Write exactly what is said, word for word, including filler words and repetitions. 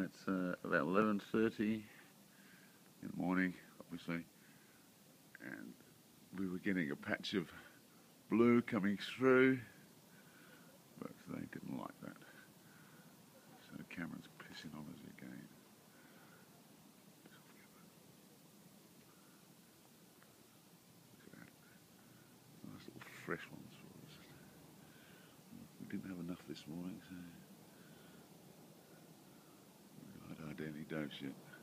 It's uh, about eleven thirty in the morning, obviously, and we were getting a patch of blue coming through, but they didn't like that. So Cameron's pissing on us again. Look at that. Nice little fresh ones for us. We didn't have enough this morning, so we haven't had any dose yet.